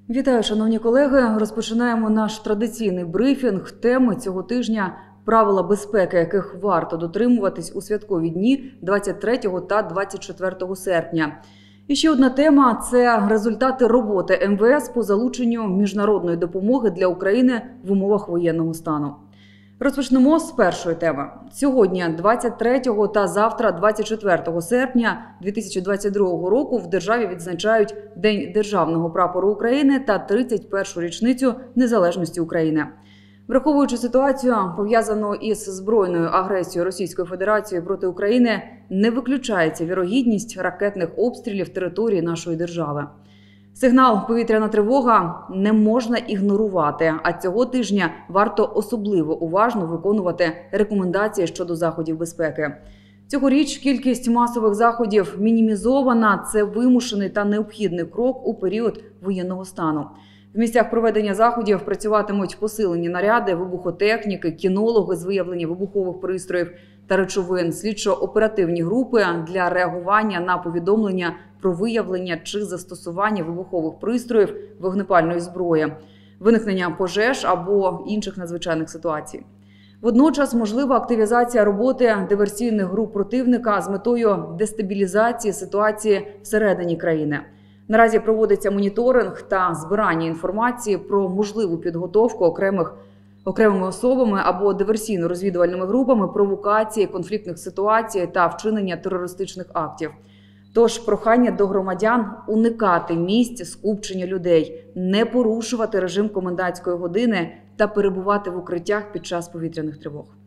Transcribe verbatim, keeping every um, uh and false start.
Вітаю, шановні колеги. Розпочинаємо наш традиційний брифінг. Теми цього тижня – правила безпеки, яких варто дотримуватись у святкові дні двадцять третього та двадцять четвертого серпня. І ще одна тема – це результати роботи ем ве ес по залученню міжнародної допомоги для України в умовах воєнного стану. Розпочнемо з першої теми. Сьогодні, двадцять третього та завтра, двадцять четвертого серпня дві тисячі двадцять другого року, в державі відзначають День Державного прапору України та тридцять першу річницю незалежності України. Враховуючи ситуацію, пов'язану із збройною агресією Російської Федерації проти України, не виключається вірогідність ракетних обстрілів території нашої держави. Сигнал «Повітряна тривога» не можна ігнорувати, а цього тижня варто особливо уважно виконувати рекомендації щодо заходів безпеки. Цьогоріч кількість масових заходів мінімізована – це вимушений та необхідний крок у період воєнного стану. В місцях проведення заходів працюватимуть посилені наряди, вибухотехніки, кінологи з виявлення вибухових пристроїв та речовин, слідчо-оперативні групи для реагування на повідомлення про виявлення чи застосування вибухових пристроїв, вогнепальної зброї, виникнення пожеж або інших надзвичайних ситуацій. Водночас можлива активізація роботи диверсійних груп противника з метою дестабілізації ситуації всередині країни. Наразі проводиться моніторинг та збирання інформації про можливу підготовку окремих окремими особами або диверсійно-розвідувальними групами провокації, конфліктних ситуацій та вчинення терористичних актів. Тож прохання до громадян уникати місць скупчення людей, не порушувати режим комендантської години та перебувати в укриттях під час повітряних тривог.